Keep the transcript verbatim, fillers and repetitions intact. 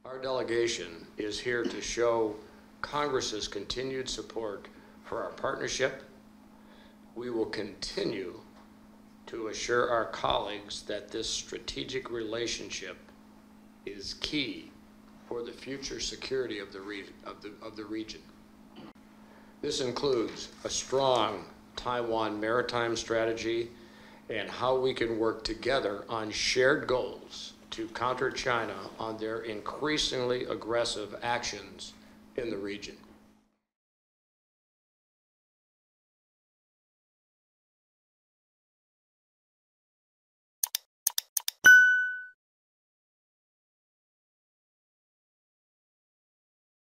Our delegation is here to show Congress's continued support for our partnership. We will continue to assure our colleagues that this strategic relationship is key for the future security of the, re of the, of the region. This includes a strong Taiwan maritime strategy and how we can work together on shared goals to counter China on their increasingly aggressive actions in the region.